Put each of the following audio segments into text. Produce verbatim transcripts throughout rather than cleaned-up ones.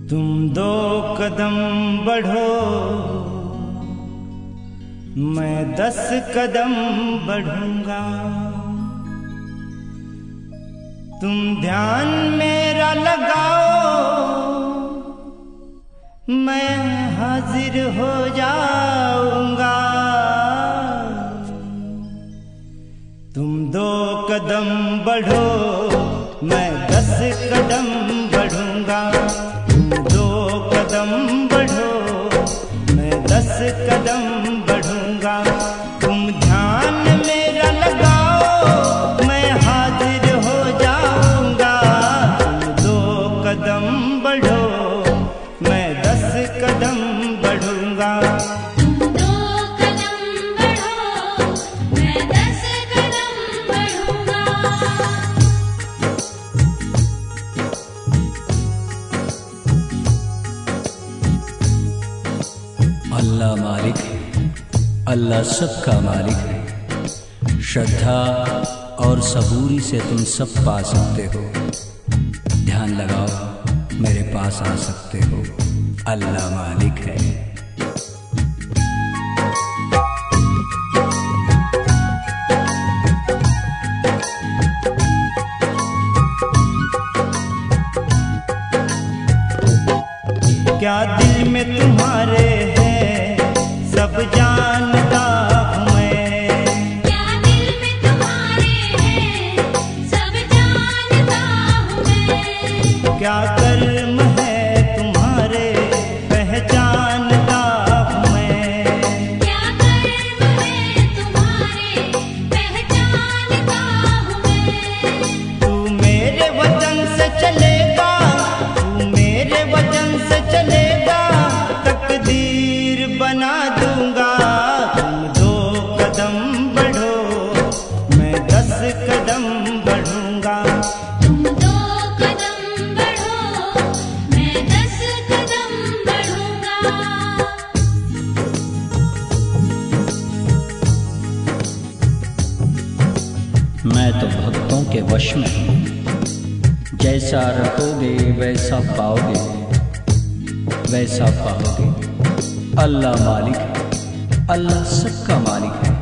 तुम दो कदम बढ़ो मैं दस कदम बढ़ूंगा। तुम ध्यान मेरा लगाओ मैं हाजिर हो जाऊंगा। तुम दो कदम बढ़ो मैं दस कदम बढ़ूंगा। तुम दो कदम बढ़ो मैं दस कदम बढ़ूंगा। तुम ध्यान मेरा लगाओ मैं हाजिर हो जाऊंगा। तुम दो कदम बढ़ो मैं दस कदम बढ़ूंगा। अल्लाह मालिक है, अल्लाह सबका मालिक है। श्रद्धा और सबूरी से तुम सब पा सकते हो। ध्यान लगाओ मेरे पास आ सकते हो। अल्लाह मालिक है। क्या दिल में तुम्हारे है सब जानता हूँ मैं। क्या दिल में तुम्हारे है सब जानता हूँ मैं। क्या कर्म है तुम्हारे पहचानता हूँ मैं। क्या कर्म है तुम्हारे पहचानता हूँ मैं। तू मेरे वचन से चलेगा तू मेरे वचन से चलेगा तकदीर बना दूंगा। तुम दो कदम बढ़ो मैं दस कदम बढ़ूंगा। तुम दो कदम बढ़ो मैं दस कदम बढ़ूंगा। मैं तो भक्तों के वश में हूँ। जैसा रखोगे वैसा पाओगे वैसा पाओगे। अल्लाह मालिक है, अल्लाह सबका मालिक है।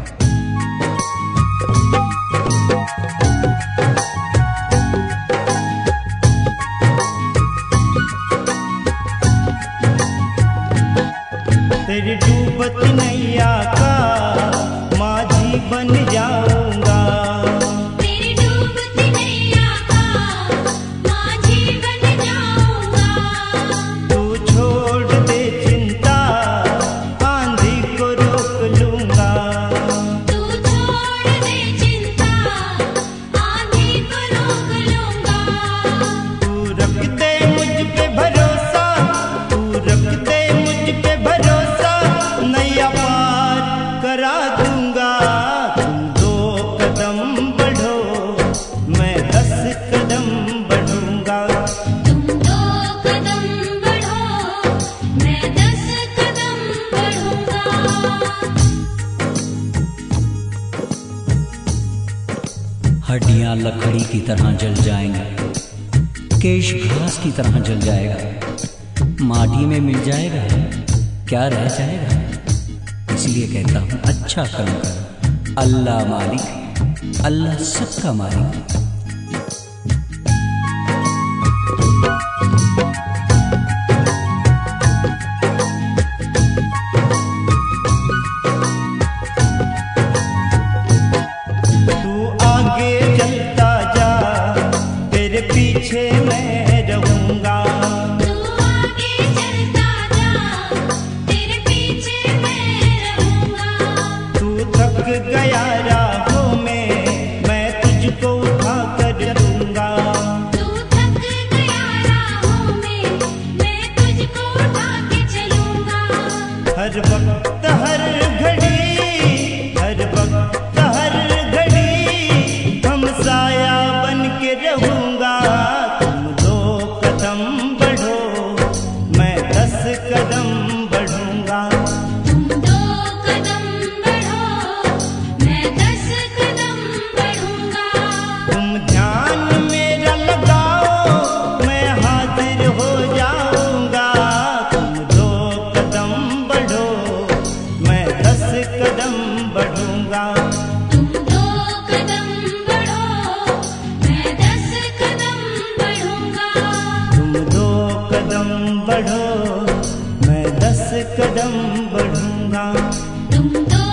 तेरी डूबती नैया का माझी बन जाऊंगा। तेरी डूबती नैया का माझी बन जाऊंगा। तू छोड़ दे चिंता आंधी को रोक लूंगा। तू छोड़ दे चिंता आंधी को रोक लूंगा। तू रख दे मुझ पे भरोसा तू रख दे मुझ पे भरोसा नैया पार करा दूंगा। तुम दो कदम बढ़ो मैं दस कदम बढ़ूंगा। तुम दो कदम बढ़ो मैं दस कदम बढ़ूंगा। हड्डियां लकड़ी की तरह जल जाएंगी, केश घास की तरह जल जाएगा, माटी में मिल जाएगा, क्या रह जाएगा। इसलिए कहता हूँ अच्छा कर्म करो। अल्लाह मालिक है, अल्लाह सबका मालिक है। तू आगे चलता जा तेरे पीछे मैं रहूंगा। तू आगे चलता जा तेरे पीछे मैं रहूंगा। तू थक गया राहों में मैं तुझको उठा कर दूंगा। तू थक गया राहों में मैं तुझको उठा के चलूंगा। हर वक्त हर घड़ी हर वक्त हर घड़ी हम साया बन के रहूंगा। तुम दो कदम बढ़ो मैं दस कदम बढ़ूंगा। तुम दो कदम बढ़ो मैं दस कदम बढ़ूंगा। तुम ध्यान मेरा लगाओ मैं हाजिर हो जाऊंगा। कदम बढ़ूंगा। तुम तो